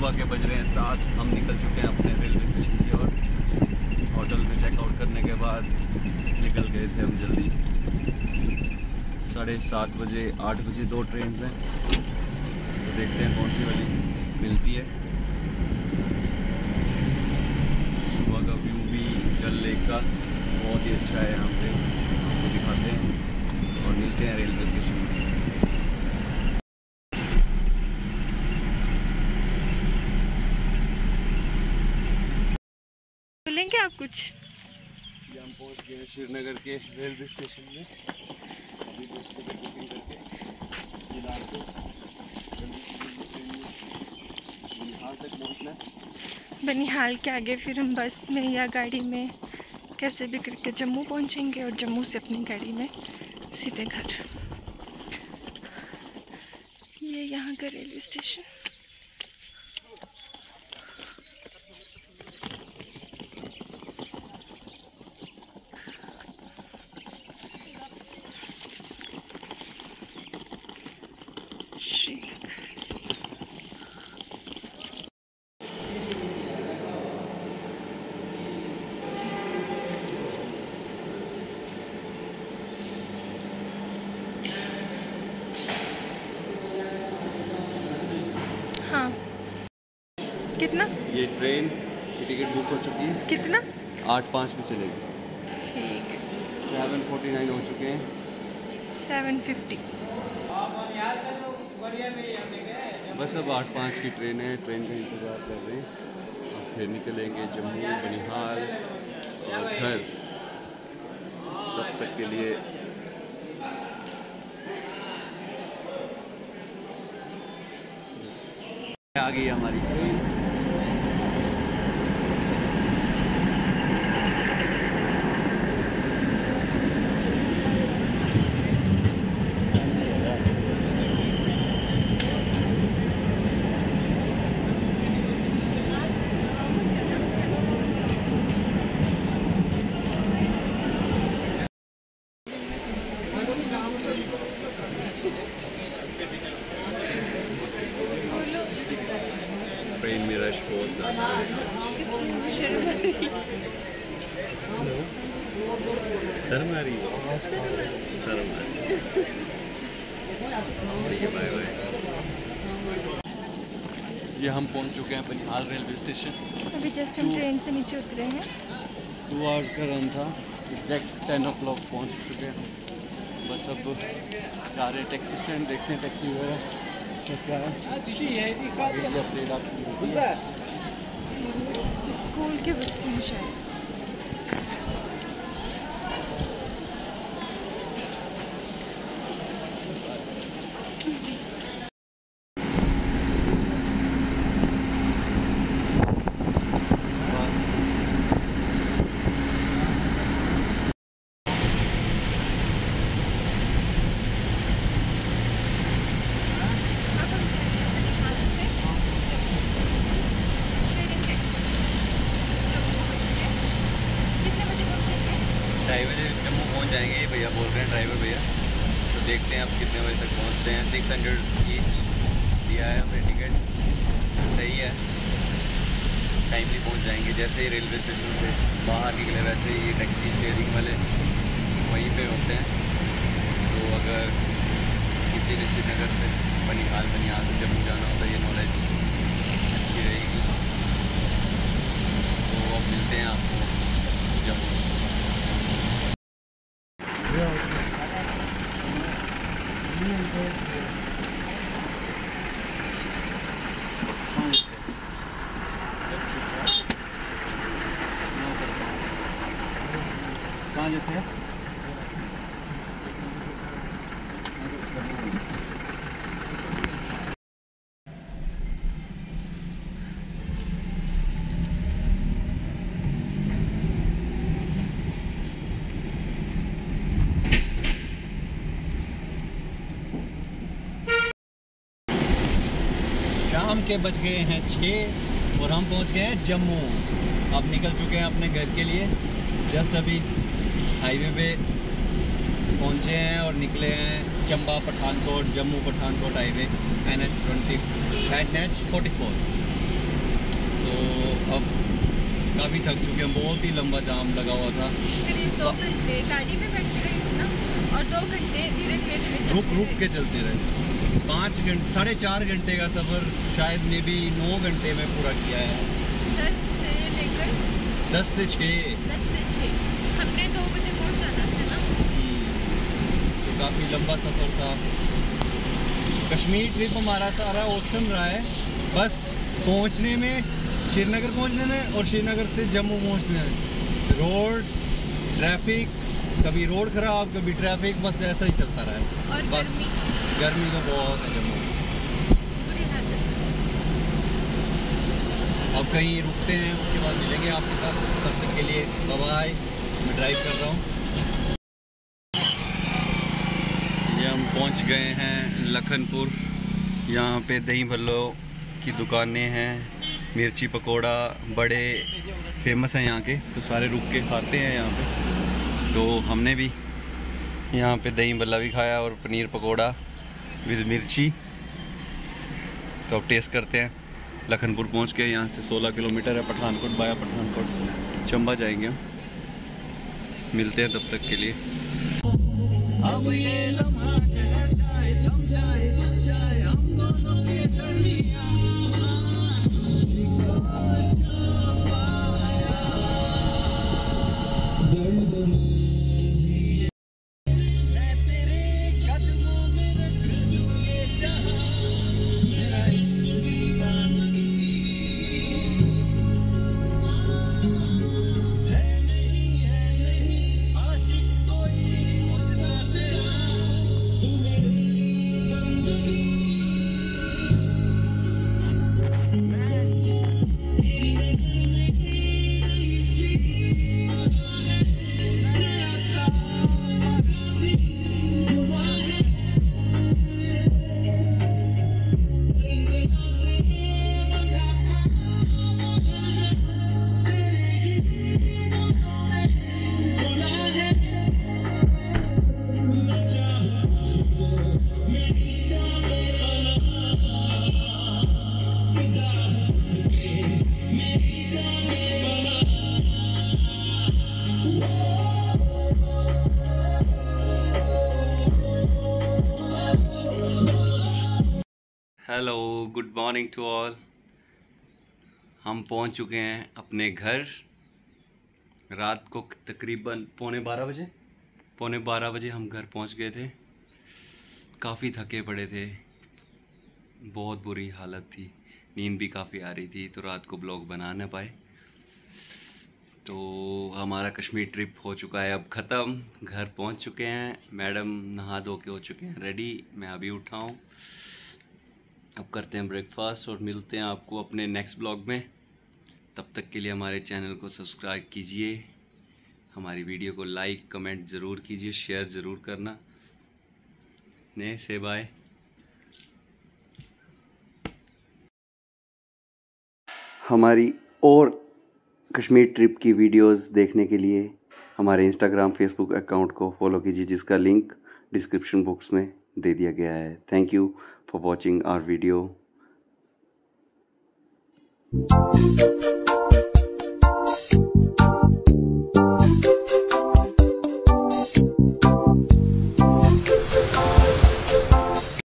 सुबह के बज रहे हैं 7। हम निकल चुके हैं अपने रेलवे स्टेशन की ओर। होटल में चेकआउट करने के बाद निकल गए थे हम जल्दी। 7:30 बजे 8 बजे 2 ट्रेन हैं, तो देखते हैं कौन सी वाली मिलती है। सुबह का व्यू भी डल लेक का बहुत ही अच्छा है, यहाँ पे आपको दिखाते हैं और मिलते हैं रेलवे स्टेशन में। बोलेंगे आप कुछ? ये हम पहुँच गए श्रीनगर के रेलवे स्टेशन में। अभी बस की बुकिंग करके फिलहाल तो बनिहाल तक पहुँचना है। बनिहाल के आगे फिर हम बस में या गाड़ी में कैसे भी करके जम्मू पहुंचेंगे और जम्मू से अपनी गाड़ी में सीधे घर। ये यहाँ का रेलवे स्टेशन। हाँ, कितना? ये ट्रेन की टिकट बुक हो चुकी है। कितना? 8:05 में चलेगी। ठीक है। 7:49 हो चुके हैं। 7:50। बस अब 8:05 की ट्रेन है, ट्रेन का इंतज़ार कर रहे हैं और फिर निकलेंगे जम्मू, बनिहाल और घर। तब तक के लिए आ गई हमारी ट्रेन। ट्रेन में रश बहुत ज़्यादा है। शर्म आ रही है, शर्म आ रही है। Bye bye. ये हम पहुंच चुके हैं बनिहाल रेलवे स्टेशन। अभी जस्ट हम ट्रेन से नीचे उतरे हैं। 2 आवर्स का रन था, एग्जैक्ट 10 o'clock पहुँच चुके हैं। बस अब जा रहे हैं टैक्सी स्टैंड, देखते हैं टैक्सी वगैरह क्या है। अपडेट आपको स्कूल के बच्चे हैं शायद। जम्मू पहुंच जाएंगे, ये भैया बोल रहे हैं, ड्राइवर भैया। तो देखते हैं आप कितने बजे तक पहुंचते हैं। 600 ईच दिया है हमने टिकट, सही है। टाइमली पहुंच जाएंगे। जैसे ही रेलवे स्टेशन से बाहर निकले वैसे ही टैक्सी शेयरिंग वाले वहीं पे होते हैं। तो अगर किसी ने श्रीनगर से बनिहाल से जम्मू जाना हो तो ये नॉलेज अच्छी रहेगी। तो अब मिलते हैं आपको जम्मू। कहाँ जैसे है? शाम के बज गए हैं 6 और हम पहुंच गए हैं जम्मू। अब निकल चुके हैं अपने घर के लिए। जस्ट अभी हाईवे पे पहुंचे हैं और निकले हैं चंबा पठानकोट, जम्मू पठानकोट हाईवे NH 44। अब काफ़ी थक चुके हैं, बहुत ही लंबा जाम लगा हुआ था। करीब 2 घंटे गाड़ी में बैठ गए ना, और 2 घंटे धीरे धीरे रुक के चलते रहे। 5 घंटे 4.5 घंटे का सफ़र शायद मे भी 9 घंटे में पूरा किया है। 10 से लेकर 10 से 6 हमने 2 बजे पहुँच जाना था ना। तो काफ़ी लंबा सफ़र था। कश्मीर ट्रिप हमारा सारा ऑप्शन रहा है, बस पहुंचने में, श्रीनगर पहुंचने में और श्रीनगर से जम्मू पहुंचने में। रोड ट्रैफिक, कभी रोड खराब कभी ट्रैफिक, बस ऐसा ही चलता रहा है। और गर्मी तो बहुत है जम्मू में। बुरी हालत है। अब कहीं रुकते हैं, उसके बाद मिलेंगे आपके साथ। तब तक के लिए बाय बाय। मैं ड्राइव कर रहा हूँ। ये हम पहुँच गए हैं लखनपुर। यहाँ पे दही भल्लो की दुकानें हैं, मिर्ची पकोड़ा बड़े फेमस हैं यहाँ के, तो सारे रुक के खाते हैं यहाँ पे। तो हमने भी यहाँ पे दही भल्ला भी खाया और पनीर पकोड़ा विद मिर्ची। तो अब टेस्ट करते हैं। लखनपुर पहुँच के, यहाँ से 16 किलोमीटर है, पठानकोट बाया पठानकोट चंबा जाएंगे हम। मिलते हैं तब तक के लिए। अब ये लम्हा ठहर जाए, थम जाए, बस जाए हम दोनों की दरमियां। Hello, good morning to all. हम पहुंच चुके हैं अपने घर। रात को तकरीबन पौने 12 बजे हम घर पहुंच गए थे। काफ़ी थके पड़े थे, बहुत बुरी हालत थी, नींद भी काफ़ी आ रही थी, तो रात को ब्लॉग बना ना पाए। तो हमारा कश्मीर ट्रिप हो चुका है अब ख़त्म। घर पहुंच चुके हैं, मैडम नहा धो के हो चुके हैं रेडी, मैं अभी उठा हूँ। अब करते हैं ब्रेकफास्ट और मिलते हैं आपको अपने नेक्स्ट ब्लॉग में। तब तक के लिए हमारे चैनल को सब्सक्राइब कीजिए, हमारी वीडियो को लाइक कमेंट ज़रूर कीजिए, शेयर ज़रूर करना। ने से बाय। हमारी और कश्मीर ट्रिप की वीडियोस देखने के लिए हमारे इंस्टाग्राम फेसबुक अकाउंट को फॉलो कीजिए, जिसका लिंक डिस्क्रिप्शन बॉक्स में दे दिया गया है। Thank you for watching our video.